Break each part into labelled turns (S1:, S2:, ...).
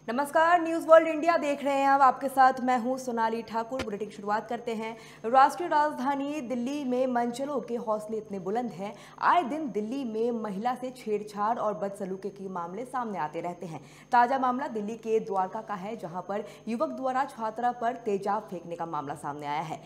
S1: नमस्कार, news world India देख रहे हैं। अब आपके साथ मैं हूं सोनाली ठाकुर। बुलेटिन की शुरुआत करते हैं। राष्ट्रीय राजधानी दिल्ली में मनचलों के हौसले इतने बुलंद हैं। आए दिन दिल्ली में महिला से छेड़छाड़ और बदसलूकी के मामले सामने आते रहते हैं। ताजा मामला दिल्ली के द्वारका का है, जहां पर युवक द्वारा छात्रा पर तेजाब फेंकने का मामला सामने आया है।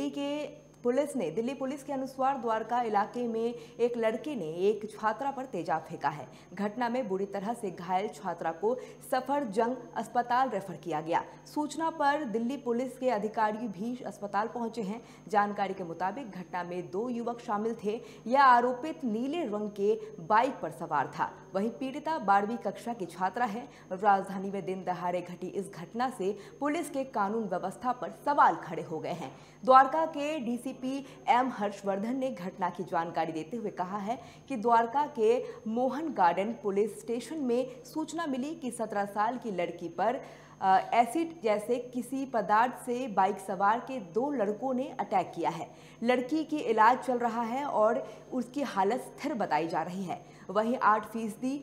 S1: दिल्ली पुलिस के अनुसार द्वारका इलाके में एक लड़के ने एक छात्रा पर तेजाब फेंका है। घटना में बुरी तरह से घायल छात्रा को सफदरजंग अस्पताल रेफर किया गया। सूचना पर दिल्ली पुलिस के अधिकारी भी अस्पताल पहुंचे हैं। जानकारी के मुताबिक घटना में 2 युवक शामिल थे। यह आरोपित नीले रंग के बाइक पर सवार था। वहीं पीड़िता 12वीं कक्षा की छात्रा है। राजधानी में दिन दहाड़े घटी इस घटना से पुलिस के कानून व्यवस्था पर सवाल खड़े हो गए हैं। द्वारका के डीसीपी एम हर्षवर्धन ने घटना की जानकारी देते हुए कहा है कि द्वारका के मोहन गार्डन पुलिस स्टेशन में सूचना मिली कि 17 साल की लड़की पर एसिड जैसे किसी पदार्थ से बाइक सवार के 2 लड़कों ने अटैक किया है। लड़की की इलाज चल रहा है और उसकी हालत स्थिर बताई जा रही है। वहीं 8%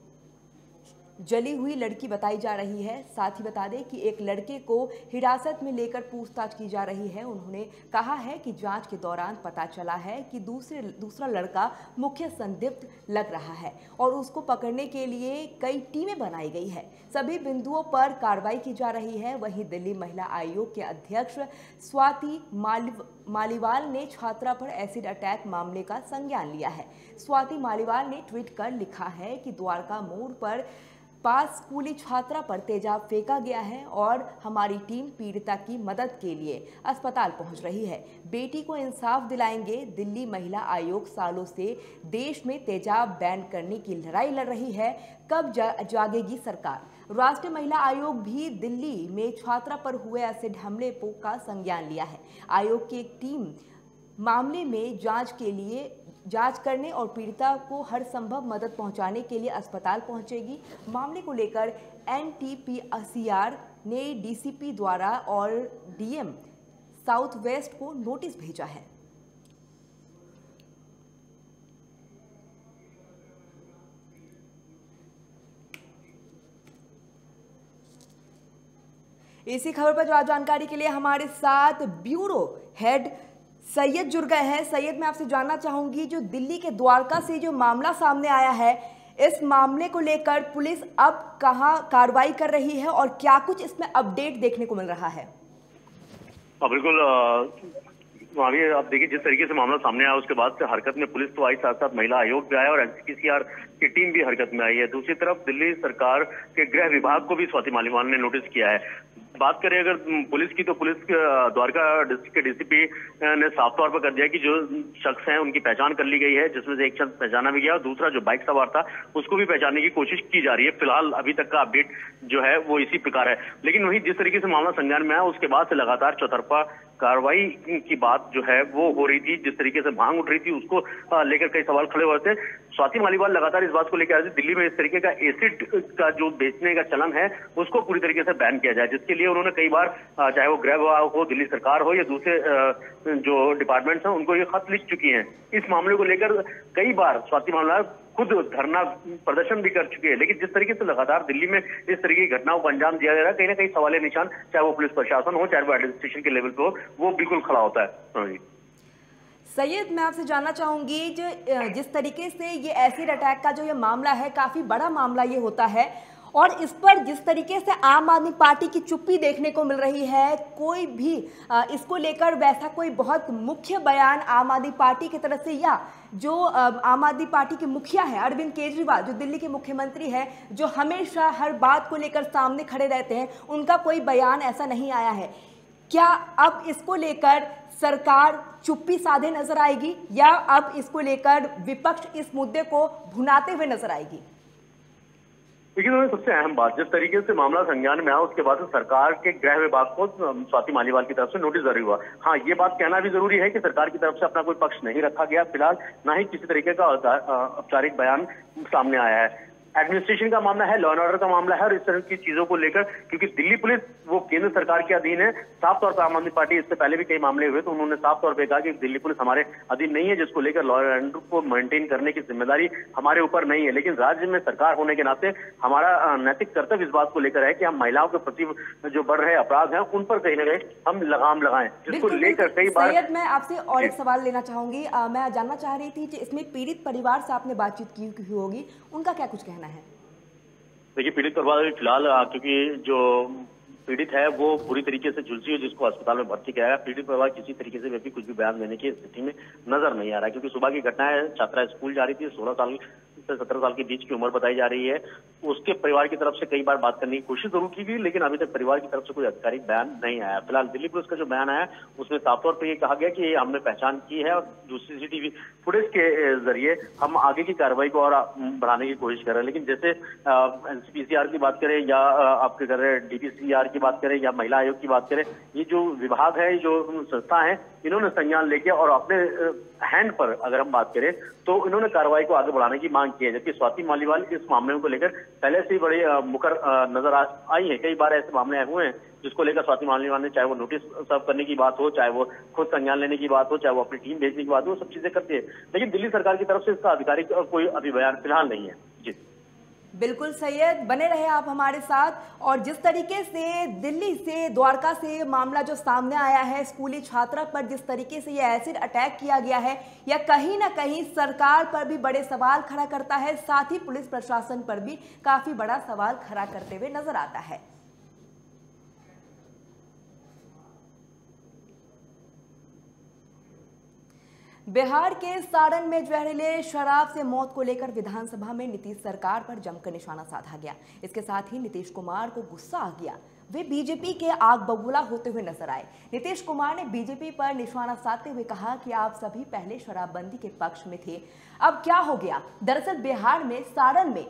S1: जली हुई लड़की बताई जा रही है। साथ ही बता दें कि एक लड़के को हिरासत में लेकर पूछताछ की जा रही है। उन्होंने कहा है कि जांच के दौरान पता चला है कि दूसरा लड़का मुख्य संदिग्ध लग रहा है और उसको पकड़ने के लिए कई टीमें बनाई गई है। सभी बिंदुओं पर कार्रवाई की जा रही है। वहीं दिल्ली महिला आयोग के अध्यक्ष स्वाति मालीवाल ने छात्रा पर एसिड अटैक मामले का संज्ञान लिया है। स्वाति मालीवाल ने ट्वीट कर लिखा है कि द्वारका मोड़ पर पास स्कूली छात्रा पर तेजाब फेंका गया है और हमारी टीम पीड़िता की मदद के लिए अस्पताल पहुंच रही है। बेटी को इंसाफ दिलाएंगे। दिल्ली महिला आयोग सालों से देश में तेजाब बैन करने की लड़ाई लड़ रही है। कब जागेगी सरकार? राष्ट्रीय महिला आयोग भी दिल्ली में छात्रा पर हुए एसिड हमले का संज्ञान लिया है। आयोग की एक टीम मामले में जांच करने और पीड़िता को हर संभव मदद पहुंचाने के लिए अस्पताल पहुंचेगी। मामले को लेकर एनटीपीसीआर ने डीसीपी द्वारा और डीएम साउथ वेस्ट को नोटिस भेजा है। इसी खबर पर ज्यादा जानकारी के लिए हमारे साथ ब्यूरो हेड सैयद जुड़ गए हैं। सैयद, मैं आपसे जानना चाहूंगी, जो दिल्ली के द्वारका से जो मामला सामने आया है, इस मामले को लेकर पुलिस अब कहां कार्रवाई कर रही है और क्या कुछ इसमें अपडेट देखने को मिल रहा है?
S2: बिल्कुल आप देखिए, जिस तरीके से मामला सामने आया उसके बाद से हरकत में पुलिस तो आई, साथ साथ महिला आयोग भी आया और एनसीपीसीआर की टीम भी हरकत में आई है। दूसरी तरफ दिल्ली सरकार के गृह विभाग को भी स्वाति मालीवाल ने नोटिस किया है। बात करें अगर पुलिस की, तो पुलिस द्वारका डिस्ट्रिक्ट के डीसीपी ने साफ तौर पर कर दिया कि जो शख्स हैं उनकी पहचान कर ली गई है, जिसमें से एक शख्स पहचाना भी गया और दूसरा जो बाइक सवार था उसको भी पहचानने की कोशिश की जा रही है। फिलहाल अभी तक का अपडेट जो है वो इसी प्रकार है। लेकिन वहीं जिस तरीके से मामला संज्ञान में आया उसके बाद से लगातार चौतरफा कार्रवाई की बात जो है वो हो रही थी। जिस तरीके से मांग उठ रही थी उसको लेकर कई सवाल खड़े हुए थे। स्वाति मालीवाल लगातार इस बात को लेकर आ रही थी दिल्ली में इस तरीके का एसिड का जो बेचने का चलन है उसको पूरी तरीके से बैन किया जाए, जिसके लिए उन्होंने कई बार चाहे वो गृह विभाग हो, दिल्ली सरकार हो या दूसरे जो डिपार्टमेंट्स हैं उनको ये खत लिख चुकी हैं। इस मामले को लेकर कई बार स्वाति मालीवाल खुद धरना प्रदर्शन भी कर चुके हैं। लेकिन जिस तरीके से लगातार दिल्ली में इस तरह की घटनाओं को अंजाम दिया जा रहा है, कहीं ना कहीं सवाल निशान, चाहे वो पुलिस प्रशासन हो चाहे वो एडमिनिस्ट्रेशन के लेवल पे हो, वो बिल्कुल खड़ा होता है।
S1: सैयद, मैं आपसे जानना चाहूंगी, जिस तरीके से ये एसिड अटैक का जो ये मामला है, काफी बड़ा मामला ये होता है और इस पर जिस तरीके से आम आदमी पार्टी की चुप्पी देखने को मिल रही है, कोई भी इसको लेकर वैसा कोई बहुत मुख्य बयान आम आदमी पार्टी की तरफ से, या जो आम आदमी पार्टी के मुखिया है अरविंद केजरीवाल, जो दिल्ली के मुख्यमंत्री है, जो हमेशा हर बात को लेकर सामने खड़े रहते हैं, उनका कोई बयान ऐसा नहीं आया है। क्या अब इसको लेकर सरकार चुप्पी साधे नजर आएगी या अब इसको लेकर विपक्ष इस मुद्दे को भुनाते हुए नजर आएगी?
S2: देखिए, सबसे अहम बात, जिस तरीके से मामला संज्ञान में आया उसके बाद सरकार के गृह विभाग को स्वाति मालीवाल की तरफ से नोटिस जारी हुआ। हाँ, ये बात कहना भी जरूरी है कि सरकार की तरफ से अपना कोई पक्ष नहीं रखा गया फिलहाल, ना ही किसी तरीके का औपचारिक बयान सामने आया है। एडमिनिस्ट्रेशन का मामला है, लॉ एंड ऑर्डर का मामला है और इस तरह की चीजों को लेकर, क्योंकि दिल्ली पुलिस वो केंद्र सरकार के अधीन है। साफ तौर पर आम आदमी पार्टी, इससे पहले भी कई मामले हुए तो उन्होंने साफ तौर पर कहा कि दिल्ली पुलिस हमारे अधीन नहीं है, जिसको लेकर लॉ एंड ऑर्डर को मेंटेन करने की जिम्मेदारी हमारे ऊपर नहीं है। लेकिन राज्य में सरकार होने के नाते हमारा नैतिक कर्तव्य इस बात को लेकर है कि हम महिलाओं के प्रति जो बढ़ रहे अपराध हैं उन पर कहीं ना कहीं हम लगाम लगाएं, जिसको लेकर कई बार।
S1: सैयद, मैं आपसे और एक सवाल लेना चाहूंगी। मैं जानना चाह रही थी कि इसमें पीड़ित परिवार से आपने बातचीत की होगी, उनका क्या कुछ कहना है?
S2: देखिए, पीड़ित परिवार फिलहाल, क्योंकि जो पीड़ित है वो पूरी तरीके से झुलसी है, जिसको अस्पताल में भर्ती किया गया। पीड़ित परिवार किसी तरीके से भी कुछ भी बयान देने की स्थिति में नजर नहीं आ रहा है, क्योंकि सुबह की घटना है, छात्रा स्कूल जा रही थी, 16 साल से 17 साल के बीच की उम्र बताई जा रही है। उसके परिवार की तरफ से कई बार बात करने की कोशिश जरूर की गई, लेकिन अभी तक परिवार की तरफ से कोई आधिकारिक बयान नहीं आया। फिलहाल दिल्ली पुलिस का जो बयान आया उसमें साफ तौर पर यह कहा गया कि हमने पहचान की है और जो सीसीटीवी फुटेज के जरिए हम आगे की कार्रवाई को और बढ़ाने की कोशिश कर रहे हैं। लेकिन जैसे एनसीपीसीआर की बात करें या आपके कर रहे डीपीसीआर की बात करें या महिला आयोग की बात करें, ये जो विभाग है, जो संस्था है, इन्होंने संज्ञान लेके और अपने हैंड पर अगर हम बात करें तो इन्होंने कार्रवाई को आगे बढ़ाने की मांग की है। जबकि स्वाति मालीवाल इस मामले को लेकर पहले से ही बड़ी मुकर नजर आई है। कई बार ऐसे मामले हुए हैं जिसको लेकर स्वाति मालीवाल ने, चाहे वो नोटिस सर्व करने की बात हो, चाहे वो खुद संज्ञान लेने की बात हो, चाहे वो अपनी टीम भेजने की बात हो, सब चीजें करती है। लेकिन दिल्ली सरकार की तरफ से इसका आधिकारिक कोई अभी बयान फिलहाल नहीं है। जी
S1: बिल्कुल सैयद, बने रहे आप हमारे साथ। और जिस तरीके से दिल्ली से, द्वारका से मामला जो सामने आया है, स्कूली छात्रा पर जिस तरीके से यह एसिड अटैक किया गया है, यह कहीं ना कहीं सरकार पर भी बड़े सवाल खड़ा करता है, साथ ही पुलिस प्रशासन पर भी काफी बड़ा सवाल खड़ा करते हुए नजर आता है। बिहार के सारण में जहरीले शराब से मौत को लेकर विधानसभा में नीतीश सरकार पर जमकर निशाना साधा गया। इसके साथ ही नीतीश कुमार को गुस्सा आ गया, वे बीजेपी के आग बबूला होते हुए नजर आए। नीतीश कुमार ने बीजेपी पर निशाना साधते हुए कहा कि आप सभी पहले शराबबंदी के पक्ष में थे, अब क्या हो गया? दरअसल बिहार में सारण में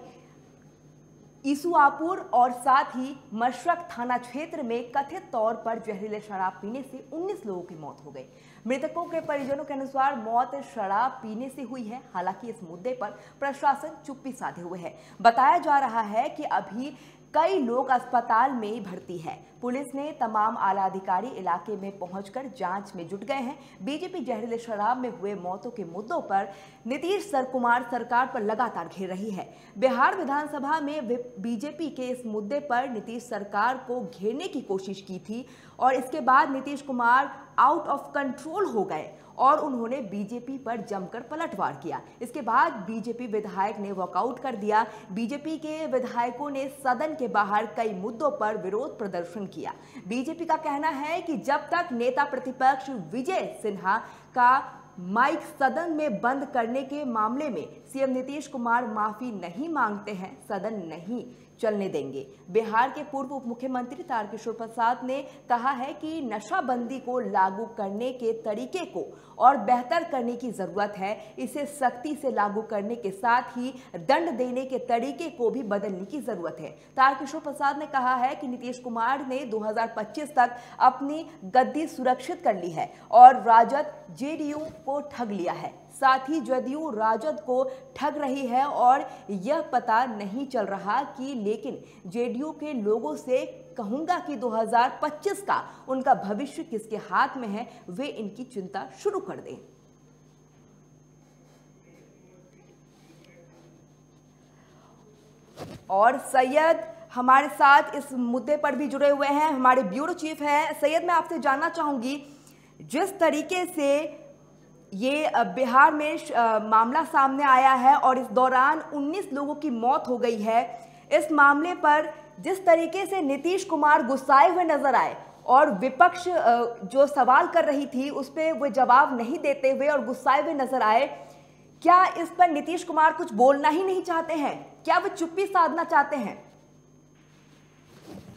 S1: ईसुआपुर और साथ ही मशरक थाना क्षेत्र में कथित तौर पर जहरीले शराब पीने से 19 लोगों की मौत हो गई। मृतकों के परिजनों के अनुसार मौत शराब पीने से हुई है। हालांकि इस मुद्दे पर प्रशासन चुप्पी साधे हुए है। बताया जा रहा है कि अभी कई लोग अस्पताल में ही भर्ती है। पुलिस ने तमाम आला अधिकारी इलाके में पहुंचकर जांच में जुट गए हैं। बीजेपी जहरीले शराब में हुए मौतों के मुद्दों पर नीतीश कुमार सरकार पर लगातार घेर रही है। बिहार विधानसभा में बीजेपी के इस मुद्दे पर नीतीश सरकार को घेरने की कोशिश की थी और इसके बाद Nitish Kumar out of control हो गए और उन्होंने बीजेपी पर जमकर पलटवार किया। इसके बाद बीजेपी विधायक ने वॉकआउट कर दिया। बीजेपी के विधायकों ने सदन के बाहर कई मुद्दों पर विरोध प्रदर्शन किया। बीजेपी का कहना है कि जब तक नेता प्रतिपक्ष विजय सिन्हा का माइक सदन में बंद करने के मामले में सीएम नीतीश कुमार माफी नहीं मांगते हैं, सदन नहीं चलने देंगे। बिहार के पूर्व उप मुख्यमंत्री तारकिशोर प्रसाद ने कहा है कि नशाबंदी को लागू करने के तरीके को और बेहतर करने की जरूरत है। इसे सख्ती से लागू करने के साथ ही दंड देने के तरीके को भी बदलने की जरूरत है। तारकिशोर प्रसाद ने कहा है कि नीतीश कुमार ने 2025 तक अपनी गद्दी सुरक्षित कर ली है और राजद जेडीयू को ठग लिया है। साथ ही जदयू राजद को ठग रही है और यह पता नहीं चल रहा कि, लेकिन जेडीयू के लोगों से कहूंगा कि 2025 का उनका भविष्य किसके हाथ में है, वे इनकी चिंता शुरू कर दें। और सैयद हमारे साथ इस मुद्दे पर भी जुड़े हुए हैं, हमारे ब्यूरो चीफ हैं। सैयद, मैं आपसे जानना चाहूंगी, जिस तरीके से ये बिहार में मामला सामने आया है और इस दौरान 19 लोगों की मौत हो गई है, इस मामले पर जिस तरीके से नीतीश कुमार गुस्साए हुए नजर आए और विपक्ष जो सवाल कर रही थी उस पर वो जवाब नहीं देते हुए और गुस्साए हुए नजर आए, क्या इस पर नीतीश कुमार कुछ बोलना ही नहीं चाहते हैं? क्या वो चुप्पी साधना चाहते हैं?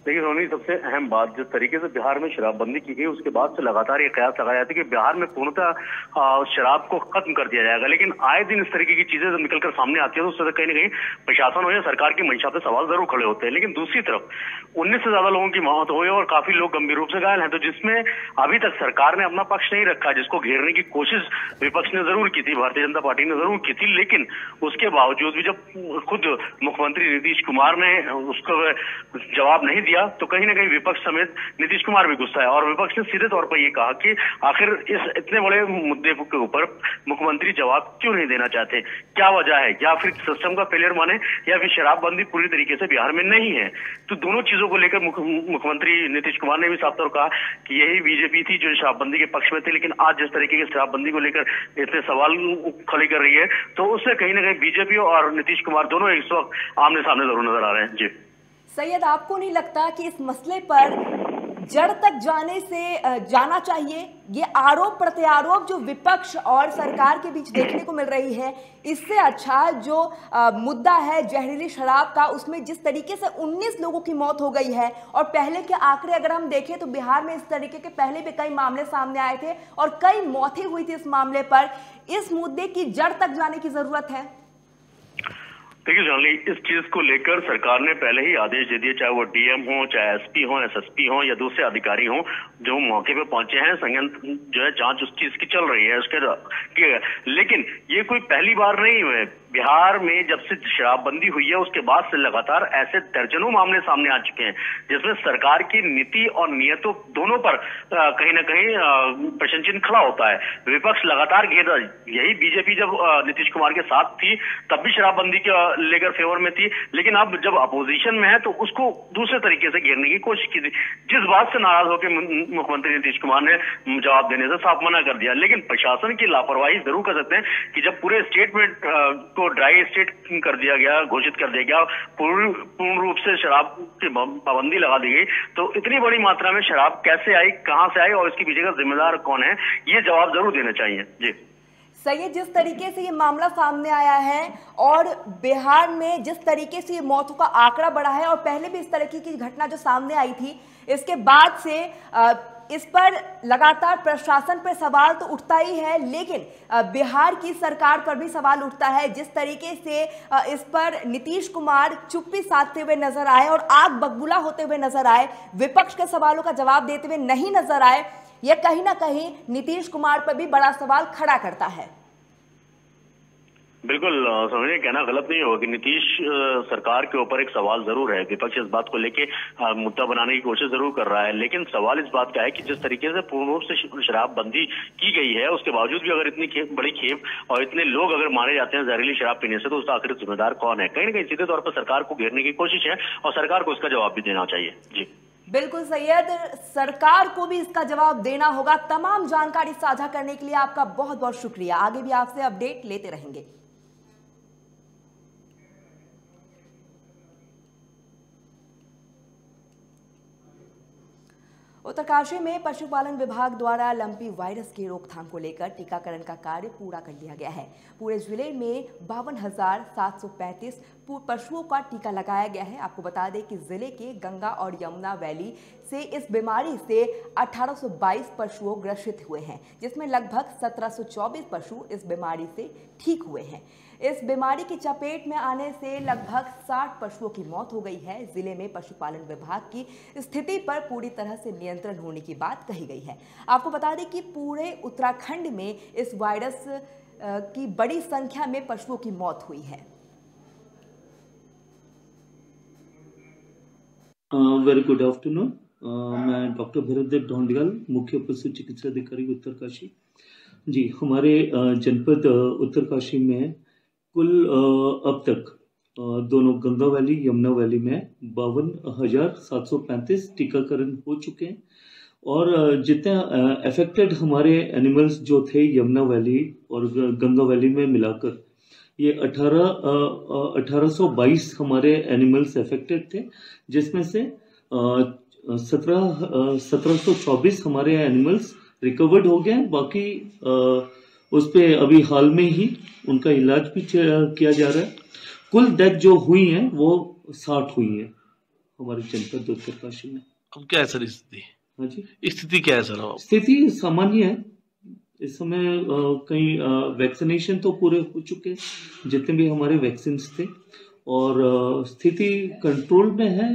S2: देखिए रोनी, सबसे अहम बात, जिस तरीके से बिहार में शराबबंदी की गई उसके बाद से लगातार ये कयास लगाया जाता है कि बिहार में पूर्णतः शराब को खत्म कर दिया जाएगा, लेकिन आए दिन इस तरीके की चीजें जब निकलकर सामने आती है तो उससे कहीं ना कहीं प्रशासन हो या सरकार की मंशा पे सवाल जरूर खड़े होते हैं। लेकिन दूसरी तरफ 19 से ज्यादा लोगों की मौत हुई और काफी लोग गंभीर रूप से घायल हैं, तो जिसमें अभी तक सरकार ने अपना पक्ष नहीं रखा, जिसको घेरने की कोशिश विपक्ष ने जरूर की थी, भारतीय जनता पार्टी ने जरूर की थी, लेकिन उसके बावजूद भी जब खुद मुख्यमंत्री नीतीश कुमार ने उसको जवाब नहीं दिया तो कहीं ना कहीं विपक्ष समेत नीतीश कुमार भी गुस्सा है और विपक्ष ने सीधे तौर पर यह कहा कि आखिर इस इतने बड़े मुद्दे के ऊपर मुख्यमंत्री जवाब क्यों नहीं देना चाहते, क्या वजह है, या फिर सिस्टम का फेलियर माने या फिर शराबबंदी पूरी तरीके से बिहार में नहीं है। तो दोनों चीजों को लेकर मुख्यमंत्री नीतीश कुमार ने भी साफ तौर कहा कि यही बीजेपी थी जो शराबबंदी के पक्ष में थी, लेकिन आज जिस तरीके की शराबबंदी को लेकर इतने सवाल खड़े कर रही है तो उससे कहीं ना कहीं बीजेपी और नीतीश कुमार दोनों इस वक्त आमने सामने जरूर नजर आ रहे हैं। जी
S1: सैयद, आपको नहीं लगता कि इस मसले पर जड़ तक जाना चाहिए? ये आरोप प्रत्यारोप जो विपक्ष और सरकार के बीच देखने को मिल रही है, इससे अच्छा जो मुद्दा है जहरीली शराब का, उसमें जिस तरीके से 19 लोगों की मौत हो गई है और पहले के आंकड़े अगर हम देखें तो बिहार में इस तरीके के पहले भी कई मामले सामने आए थे और कई मौतें हुई थी इस मामले पर। इस मुद्दे की जड़ तक जाने की जरूरत है।
S2: देखिए जानली, इस चीज को लेकर सरकार ने पहले ही आदेश दे दिए, चाहे वो डीएम हो, चाहे एसपी हो, एसएसपी हो या दूसरे अधिकारी हो जो मौके पे पहुंचे हैं। संयंत्र जो है जांच उस चीज की चल रही है उसके, लेकिन ये कोई पहली बार नहीं है। बिहार में जब से शराबबंदी हुई है उसके बाद से लगातार ऐसे दर्जनों मामले सामने आ चुके हैं जिसमें सरकार की नीति और नियतों दोनों पर कहीं ना कहीं प्रश्न चिन्ह खड़ा होता है। विपक्ष लगातार घेर, यही बीजेपी जब नीतीश कुमार के साथ थी तब भी शराबबंदी के लेकर फेवर में थी, लेकिन अब जब अपोजिशन में है तो उसको दूसरे तरीके से घेरने की कोशिश की थी, जिस बात से नाराज होकर मुख्यमंत्री नीतीश कुमार ने जवाब देने से साफ मना कर दिया। लेकिन प्रशासन की लापरवाही जरूर कर सकते हैं कि जब पूरे स्टेट में को ड्राई स्टेट कर दिया गया, घोषित कर दिया गया, पूर्ण रूप से शराब की पाबंदी लगा दी गई, तो इतनी बड़ी मात्रा में शराब कैसे आई, कहां से आई और इसके पीछे का जिम्मेदार कौन है, ये जवाब जरूर देना चाहिए। जी
S1: सैयद, जिस तरीके से ये मामला सामने आया है और बिहार में जिस तरीके से ये मौतों का आंकड़ा बढ़ा है और पहले भी इस तरीके की घटना जो सामने आई थी, इसके बाद से इस पर लगातार प्रशासन पर सवाल तो उठता ही है, लेकिन बिहार की सरकार पर भी सवाल उठता है। जिस तरीके से इस पर नीतीश कुमार चुप्पी साधते हुए नजर आए और आग बकबूला होते हुए नजर आए, विपक्ष के सवालों का जवाब देते हुए नहीं नजर आए, यह कहीं ना कहीं नीतीश कुमार पर भी बड़ा सवाल खड़ा करता है।
S2: बिल्कुल, समझिए, कहना गलत नहीं होगा कि नीतीश सरकार के ऊपर एक सवाल जरूर है। विपक्ष इस बात को लेके मुद्दा बनाने की कोशिश जरूर कर रहा है, लेकिन सवाल इस बात का है कि जिस तरीके से पूर्ण रूप से शराबबंदी की गई है उसके बावजूद भी अगर इतनी बड़ी खेप और इतने लोग अगर मारे जाते हैं जहरीली शराब पीने से, तो उसका आखिर जिम्मेदार कौन है? कहीं ना कहीं सीधे तौर पर सरकार को घेरने की कोशिश है और सरकार को इसका जवाब भी देना चाहिए। जी
S1: बिल्कुल सैयद, सरकार को भी इसका जवाब देना होगा। तमाम जानकारी साझा करने के लिए आपका बहुत बहुत शुक्रिया। आगे भी आपसे अपडेट लेते रहेंगे। उत्तरकाशी में पशुपालन विभाग द्वारा लंपी वायरस की रोकथाम को लेकर टीकाकरण का कार्य पूरा कर लिया गया है। पूरे जिले में 52,735 पशुओं का टीका लगाया गया है। आपको बता दें कि जिले के गंगा और यमुना वैली से इस बीमारी से 1822 पशुओं ग्रसित हुए हैं, जिसमें लगभग 1724 पशु इस बीमारी से ठीक हुए हैं। इस बीमारी की चपेट में आने से लगभग 60 पशुओं की मौत हो गई है। जिले में पशुपालन विभाग की स्थिति पर पूरी तरह से नियंत्रण होने की बात कही गई है। आपको बता दें कि पूरे उत्तराखंड में इस वायरस की बड़ी संख्या में पशुओं की मौत हुई है।
S3: Very good afternoon. मैं डॉक्टर भरतदेव ढोंडियाल, मुख्य पशु चिकित्सा अधिकारी उत्तरकाशी। जी, हमारे जनपद उत्तरकाशी में कुल अब तक दोनों गंगा वैली यमुना वैली में 52,735 टीकाकरण हो चुके हैं और जितने अफेक्टेड हमारे एनिमल्स जो थे यमुना वैली और गंगा वैली में मिलाकर ये 1822 हमारे एनिमल्स अफेक्टेड थे, जिसमें से 1724 हमारे एनिमल्स रिकवर्ड हो गए। बाकी उस पे अभी हाल में ही उनका इलाज भी किया जा रहा है। कुल डेथ जो हुई हैं वो 60 हुई हैं हमारे जनपद उत्तरकाशी में।
S4: अब क्या है सर स्थिति?
S3: हाँ जी,
S4: स्थिति क्या है सर?
S3: स्थिति सामान्य है इस समय। कई वैक्सीनेशन तो पूरे हो चुके हैं जितने भी हमारे वैक्सीन थे, और स्थिति कंट्रोल में है।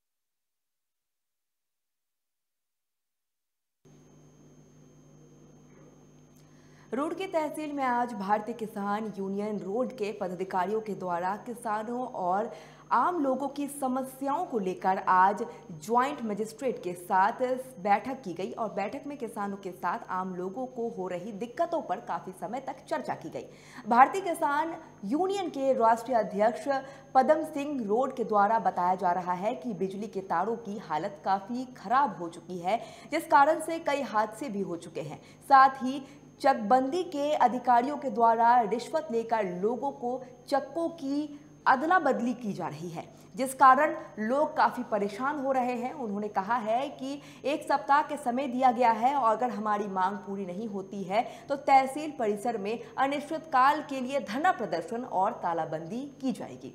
S1: रुड़की तहसील में आज भारतीय किसान यूनियन रोड के पदाधिकारियों के द्वारा किसानों और आम लोगों की समस्याओं को लेकर आज ज्वाइंट मजिस्ट्रेट के साथ बैठक की गई और बैठक में किसानों के साथ आम लोगों को हो रही दिक्कतों पर काफी समय तक चर्चा की गई। भारतीय किसान यूनियन के राष्ट्रीय अध्यक्ष पदम सिंह रोड के द्वारा बताया जा रहा है कि बिजली के तारों की हालत काफी खराब हो चुकी है, जिस कारण से कई हादसे भी हो चुके हैं। साथ ही चकबंदी के अधिकारियों के द्वारा रिश्वत लेकर लोगों को चक्कों की अदला बदली की जा रही है, जिस कारण लोग काफी परेशान हो रहे हैं। उन्होंने कहा है कि 1 सप्ताह के समय दिया गया है और अगर हमारी मांग पूरी नहीं होती है तो तहसील परिसर में अनिश्चितकाल के लिए धरना प्रदर्शन और तालाबंदी की जाएगी।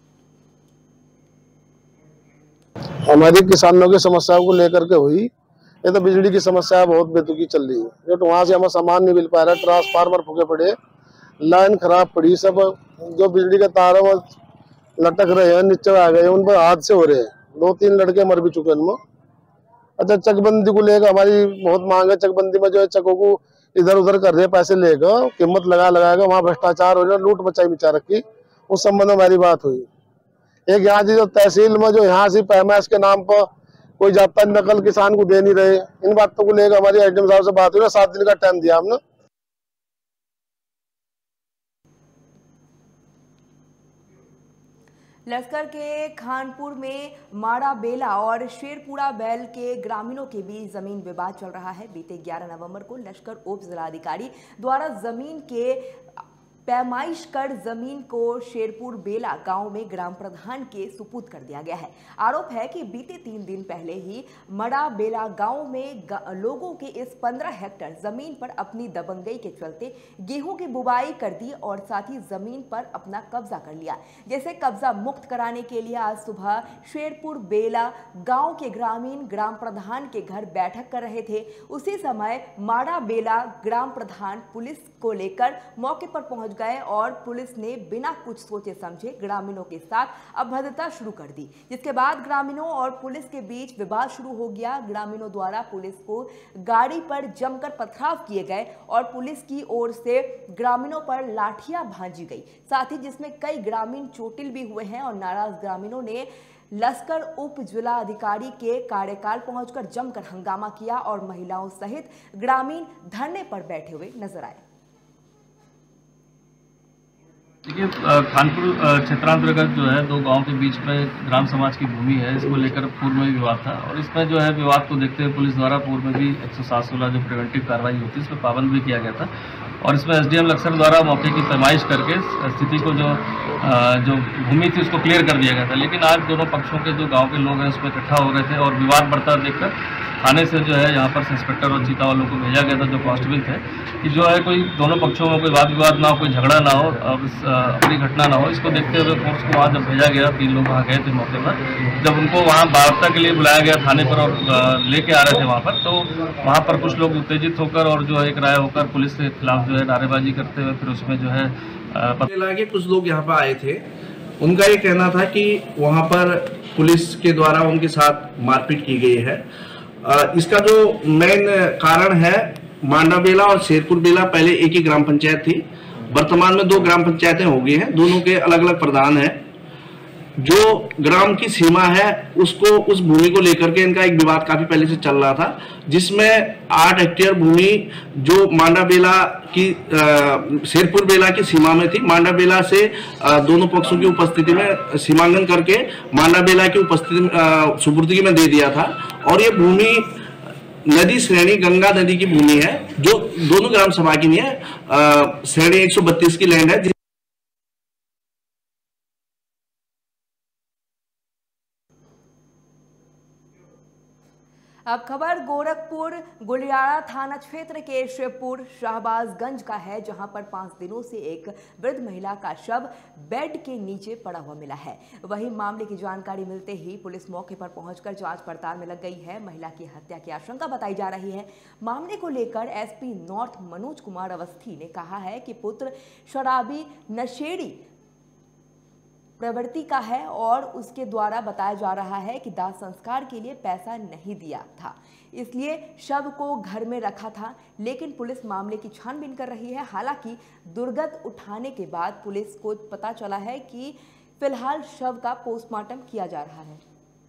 S5: हमारी किसानों की समस्याओं को लेकर के हुई, ये तो बिजली की समस्या बहुत बेतुकी चल रही है। जो वहां से हमें सामान नहीं मिल पा रहा है, ट्रांसफार्मर फूके पड़े, लाइन खराब पड़ी, सब जो बिजली के तार है वो लटक रहे हैं, नीचे आ गए, उन पर हादसे हो रहे हैं। 2-3 लड़के मर भी चुके हैं। अच्छा, चकबंदी को लेकर हमारी बहुत मांग है। चकबंदी में जो है चकों को इधर उधर कर रहे हैं, पैसे लेकर कीमत लगा वहाँ भ्रष्टाचार हो रहा है, लूट मचाई बिचा रखी। उस संबंध में हमारी बात हुई। एक यहाँ जो तहसील में जो यहाँ से पैमाइश के नाम पर कोई जाता नकल किसान को दे नहीं रहे, इन बातों को लेकर हमारी एसडीएम साहब से बात हुई। 7 दिन का टाइम दिया हमने।
S1: लश्कर के खानपुर में माड़ा बेला और शेरपुरा बैल के ग्रामीणों के बीच जमीन विवाद चल रहा है। बीते 11 नवंबर को लश्कर उप जिलाधिकारी द्वारा जमीन के पैमाइश कर जमीन को शेरपुर बेला गांव में ग्राम प्रधान के सुपुर्द कर दिया गया है। आरोप है कि बीते 3 दिन पहले ही मड़ा बेला गांव में लोगों के इस 15 हेक्टेयर जमीन पर अपनी दबंगई के चलते गेहूं की बुवाई कर दी और साथ ही जमीन पर अपना कब्जा कर लिया। जैसे कब्जा मुक्त कराने के लिए आज सुबह शेरपुर बेला गांव के ग्रामीण ग्राम प्रधान के घर बैठक कर रहे थे। उसी समय माड़ा बेला ग्राम प्रधान पुलिस को लेकर मौके पर पहुंच गए और पुलिस ने बिना कुछ सोचे समझे ग्रामीणों के साथ अभद्रता शुरू कर दी, जिसके बाद ग्रामीणों और पुलिस के बीच विवाद शुरू हो गया। ग्रामीणों द्वारा पुलिस को गाड़ी पर जमकर पथराव किए गए और पुलिस की ओर से ग्रामीणों पर लाठियां भांजी गई, साथ ही जिसमें कई ग्रामीण चोटिल भी हुए हैं और नाराज ग्रामीणों ने लश्कर उप जिला अधिकारी के कार्यकाल पहुंचकर जमकर हंगामा किया और महिलाओं सहित ग्रामीण धरने पर बैठे हुए नजर आए।
S6: देखिए, खानपुर क्षेत्रांतर्गत जो है 2 गांव के बीच में ग्राम समाज की भूमि है, इसको लेकर पूर्व में भी विवाद था और इसमें जो है विवाद को देखते हुए पुलिस द्वारा पूर्व में भी 107-16 जो प्रिवेंटिव कार्रवाई होती है इसमें पाबंद भी किया गया था और इसमें एसडीएम लक्सर द्वारा मौके की पैमाइश करके स्थिति को जो भूमि थी उसको क्लियर कर दिया गया था। लेकिन आज दोनों पक्षों के जो गाँव के लोग हैं उसमें इकट्ठा हो रहे थे और विवाद बढ़ता देखकर थाने से जो है यहाँ पर इंस्पेक्टर और चीता वालों को भेजा गया था जो कांस्टेबल थे कि जो है कोई दोनों पक्षों में कोई वाद विवाद ना हो, कोई झगड़ा ना हो और अपनी घटना ना हो। इसको देखते हुए फोर्स को वहाँ जब भेजा गया, 3 लोग वहाँ गए थे मौके पर। जब उनको वहाँ वार्ता के लिए बुलाया गया थाने पर और लेके आ रहे थे वहाँ पर, तो वहाँ पर कुछ लोग उत्तेजित होकर और जो एक राय होकर पुलिस के खिलाफ जो है नारेबाजी करते हुए फिर उसमें जो है
S7: पता लगा कि कुछ लोग यहाँ पर आए थे। उनका ये कहना था कि वहाँ पर पुलिस के द्वारा उनके साथ मारपीट की गई है। इसका जो मेन कारण है, मांडा बेला और शेरपुर बेला पहले एक ही ग्राम पंचायत थी, वर्तमान में 2 ग्राम पंचायतें हो गई हैं, दोनों के अलग अलग प्रधान हैं। जो ग्राम की सीमा है उसको, उस भूमि को लेकर के इनका एक विवाद काफी पहले से चल रहा था, जिसमें 8 हेक्टेयर भूमि जो मांडा बेला की शेरपुर बेला की सीमा में थी, मांडा बेला से दोनों पक्षों की उपस्थिति में सीमांकन करके मांडा बेला की उपस्थिति सुपुर्दगी में दे दिया था और ये भूमि नदी श्रेणी गंगा नदी की भूमि है जो दोनों ग्राम सभा की नहीं है। श्रेणी 132 की लैंड है।
S1: अब खबर गोरखपुर गुलियारा थाना क्षेत्र के शिवपुर शाहबाजगंज का है, जहां पर 5 दिनों से एक वृद्ध महिला का शव बेड के नीचे पड़ा हुआ मिला है। वहीं मामले की जानकारी मिलते ही पुलिस मौके पर पहुंचकर जांच पड़ताल में लग गई है। महिला की हत्या की आशंका बताई जा रही है। मामले को लेकर एसपी नॉर्थ मनोज कुमार अवस्थी ने कहा है कि पुत्र शराबी नशेड़ी प्रवृत्ति का है और उसके द्वारा बताया जा रहा है कि दाह संस्कार के लिए पैसा नहीं दिया था, इसलिए शव को घर में रखा था। लेकिन पुलिस मामले की छानबीन कर रही है। हालांकि दुर्गत उठाने के बाद पुलिस को पता चला है कि फिलहाल शव का पोस्टमार्टम किया जा रहा है।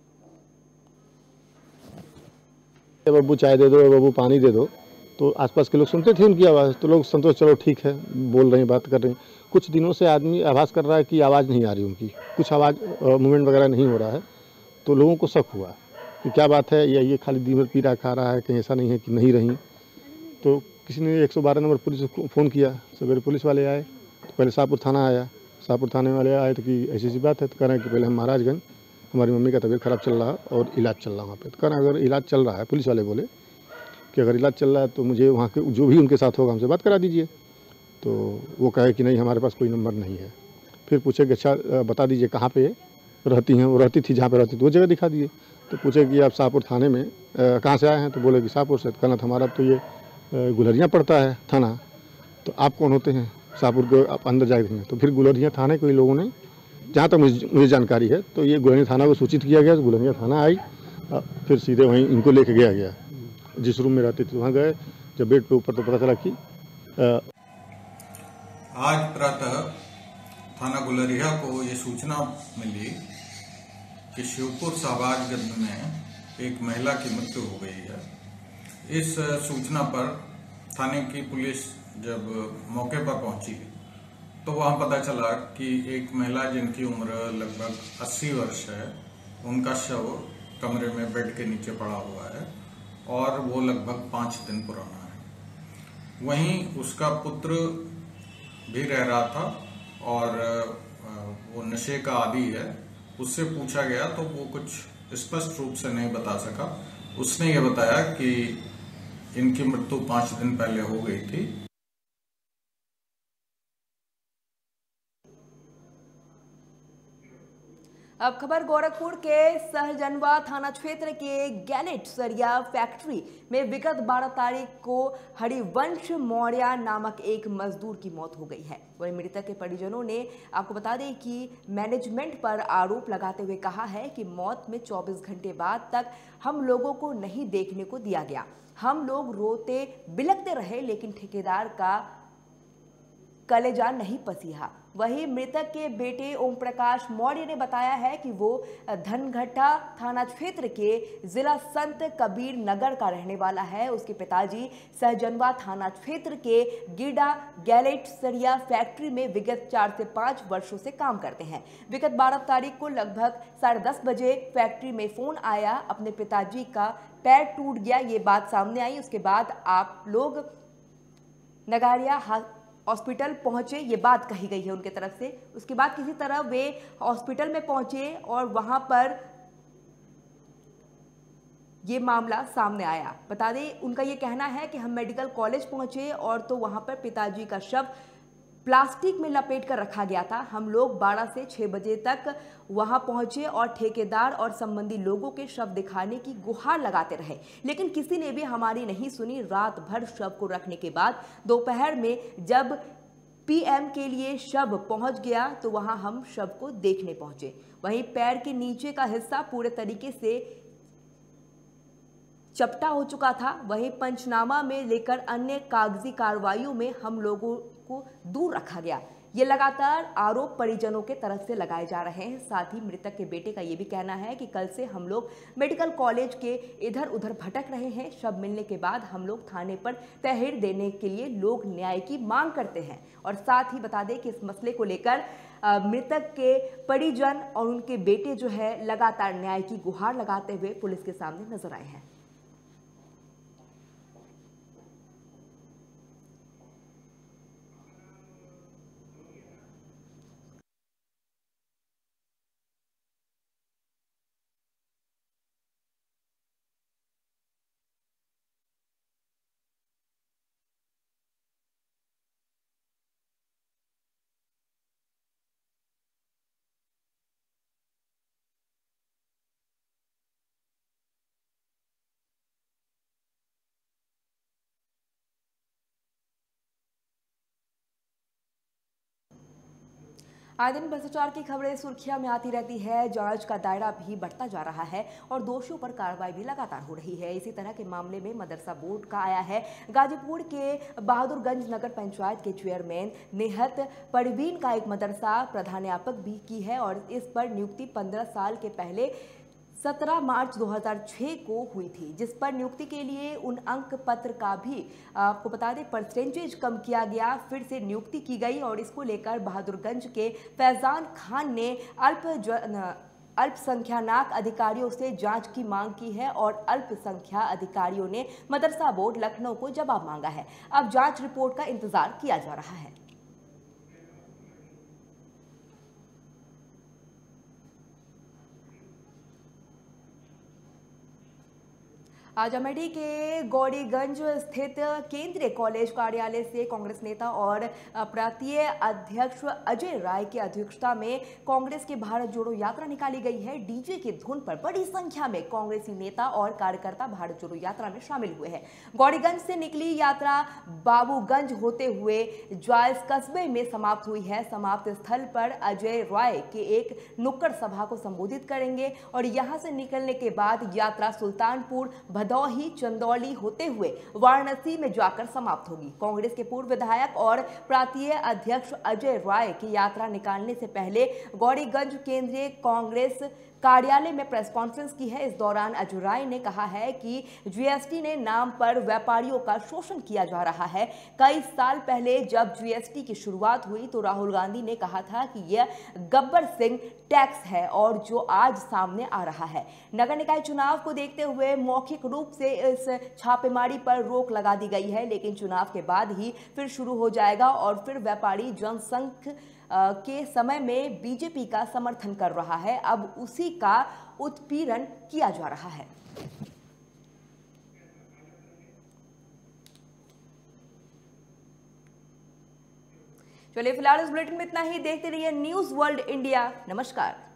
S8: बब्बू चाय दे दो, बब्बू पानी दे दो, तो आसपास के लोग सुनते थे उनकी आवाज़, तो लोग संतोष चलो ठीक है, बोल रहे हैं, बात कर रहे हैं। कुछ दिनों से आदमी आभास कर रहा है कि आवाज़ नहीं आ रही उनकी, कुछ आवाज़ मूवमेंट वगैरह नहीं हो रहा है, तो लोगों को शक हुआ कि क्या बात है, या ये खाली दिन भर पी रहा खा रहा है, कहीं ऐसा नहीं है कि नहीं रही। तो किसी ने 112 नंबर पुलिस को फ़ोन किया, सवेरे पुलिस वाले आए, तो पहले शाहपुर थाना आया, शाहपुर थाने वाले आए तो कि ऐसी बात है, तो कह रहे हैं कि पहले हम महाराजगंज, हमारी मम्मी का तबीयत ख़राब चल रहा है और इलाज चल रहा है वहाँ पे। तो कह रहे हैं अगर इलाज चल रहा है, पुलिस वाले बोले कि अगर इलाज चल रहा है तो मुझे वहाँ के जो भी उनके साथ होगा हमसे बात करा दीजिए। तो वो कहे कि नहीं, हमारे पास कोई नंबर नहीं है। फिर पूछे कि अच्छा बता दीजिए कहाँ पे रहती हैं। वो रहती थी जहाँ पे रहती थी वो जगह दिखा दिए। तो पूछे कि आप शाहपुर थाने में कहाँ से आए हैं, तो बोले कि शाहपुर से। कहना था हमारा तो ये गुलरिया पड़ता है थाना, तो आप कौन होते हैं, शाहपुर को आप अंदर जाएंगे। तो फिर गुलरिया थाने के लोगों ने, जहाँ तक मुझे जानकारी है, तो ये गुलरिया थाना को सूचित किया गया। गुलरिया थाना आई, फिर सीधे वहीं इनको लेके गया जिस रूम में रहती थी वहाँ गए। जब बेड पे ऊपर तो पता चला कि
S9: आज प्रातः थाना गुलरिया को ये सूचना मिली कि शिवपुर शाहबाजगंज में एक महिला की मृत्यु हो गई है। इस सूचना पर थाने की पुलिस जब मौके पर पहुंची तो वहां पता चला कि एक महिला जिनकी उम्र लगभग 80 वर्ष है, उनका शव कमरे में बेड के नीचे पड़ा हुआ है और वो लगभग 5 दिन पुराना है। वहीं उसका पुत्र भी रह रहा था और वो नशे का आदी है। उससे पूछा गया तो वो कुछ स्पष्ट रूप से नहीं बता सका। उसने ये बताया कि इनकी मृत्यु 5 दिन पहले हो गई थी।
S1: अब खबर गोरखपुर के सहजनवा थाना क्षेत्र के गैलेट सरिया फैक्ट्री में विगत 12 तारीख को हरिवंश मौर्य नामक एक मजदूर की मौत हो गई है। वहीं मृतक के परिजनों ने आपको बता दें कि मैनेजमेंट पर आरोप लगाते हुए कहा है कि मौत में 24 घंटे बाद तक हम लोगों को नहीं देखने को दिया गया। हम लोग रोते बिलखते रहे, लेकिन ठेकेदार का कलेजा नहीं पसीहा। वहीं मृतक के बेटे ओम प्रकाश मौर्य ने बताया है कि वो धनघट्टा थाना क्षेत्र के जिला संत कबीर नगर का रहने वाला है। उसके पिताजी सहजनवा थाना क्षेत्र के गिडा गैलेट सरिया फैक्ट्री में विगत 4 से 5 वर्षों से काम करते हैं। विगत 12 तारीख को लगभग 10:30 बजे फैक्ट्री में फोन आया, अपने पिताजी का पैर टूट गया, ये बात सामने आई। उसके बाद आप लोग नगारिया हॉस्पिटल पहुंचे, ये बात कही गई है उनके तरफ से। उसके बाद किसी तरह वे हॉस्पिटल में पहुंचे और वहां पर ये मामला सामने आया। बता दें, उनका ये कहना है कि हम मेडिकल कॉलेज पहुंचे और तो वहां पर पिताजी का शव प्लास्टिक में लपेट कर रखा गया था। हम लोग 12 से 6 बजे तक वहां पहुंचे और ठेकेदार और संबंधी लोगों के शव दिखाने की गुहार लगाते रहे, लेकिन किसी ने भी हमारी नहीं सुनी। रात भर शव को रखने के बाद दोपहर में जब पीएम के लिए शव पहुंच गया तो वहां हम शव को देखने पहुंचे। वहीं पैर के नीचे का हिस्सा पूरे तरीके से चपटा हो चुका था। वहीं पंचनामा में लेकर अन्य कागजी कार्रवाइयों में हम लोगों को दूर रखा गया। ये लगातार आरोप परिजनों के तरफ से लगाए जा रहे हैं। साथ ही मृतक के बेटे का ये भी कहना है कि कल से हम लोग मेडिकल कॉलेज के इधर उधर भटक रहे हैं। शव मिलने के बाद हम लोग थाने पर तहरीर देने के लिए लोग न्याय की मांग करते हैं। और साथ ही बता दें कि इस मसले को लेकर मृतक के परिजन और उनके बेटे जो है लगातार न्याय की गुहार लगाते हुए पुलिस के सामने नजर आए हैं। आए दिन भ्रष्टाचार की खबरें सुर्खियां में आती रहती है। जांच का दायरा भी बढ़ता जा रहा है और दोषियों पर कार्रवाई भी लगातार हो रही है। इसी तरह के मामले में मदरसा बोर्ड का आया है। गाजीपुर के बहादुरगंज नगर पंचायत के चेयरमैन नेहत परवीन का एक मदरसा प्रधानाध्यापक भी की है और इस पर नियुक्ति 15 साल के पहले 17 मार्च 2006 को हुई थी, जिस पर नियुक्ति के लिए उन अंक पत्र का भी आपको बता दें परसेंटेज कम किया गया, फिर से नियुक्ति की गई और इसको लेकर बहादुरगंज के फैजान खान ने अल्पसंख्याक अधिकारियों से जांच की मांग की है और अल्पसंख्यक अधिकारियों ने मदरसा बोर्ड लखनऊ को जवाब मांगा है। अब जांच रिपोर्ट का इंतजार किया जा रहा है। आज अमेठी के गौरीगंज स्थित केंद्रीय कॉलेज कार्यालय से कांग्रेस नेता और प्रांतीय अध्यक्ष अजय राय की अध्यक्षता में कांग्रेस की भारत जोड़ो यात्रा निकाली गई है। डीजे की धुन पर बड़ी संख्या में कांग्रेसी नेता और कार्यकर्ता भारत जोड़ो यात्रा में शामिल हुए हैं। गौरीगंज से निकली यात्रा बाबूगंज होते हुए ज्वाइस कस्बे में समाप्त हुई है। समाप्त स्थल पर अजय राय के एक नुक्कड़ सभा को संबोधित करेंगे और यहां से निकलने के बाद यात्रा सुल्तानपुर, भदौही, चंदौली होते हुए वाराणसी में जाकर समाप्त होगी। कांग्रेस के पूर्व विधायक और प्रांतीय अध्यक्ष अजय राय की यात्रा निकालने से पहले गौरीगंज केंद्रीय कांग्रेस कार्यालय में प्रेस कॉन्फ्रेंस की है। इस दौरान अजय राय ने कहा है कि जीएसटी ने नाम पर व्यापारियों का शोषण किया जा रहा है। कई साल पहले जब जीएसटी की शुरुआत हुई तो राहुल गांधी ने कहा था कि यह गब्बर सिंह टैक्स है और जो आज सामने आ रहा है। नगर निकाय चुनाव को देखते हुए मौखिक रूप से इस छापेमारी पर रोक लगा दी गई है, लेकिन चुनाव के बाद ही फिर शुरू हो जाएगा और फिर व्यापारी जनसंघ के समय में बीजेपी का समर्थन कर रहा है। अब उसी का उत्पीड़न किया जा रहा है। चलिए फिलहाल इस बुलेटिन में इतना ही। देखते रहिए न्यूज़ वर्ल्ड इंडिया। नमस्कार।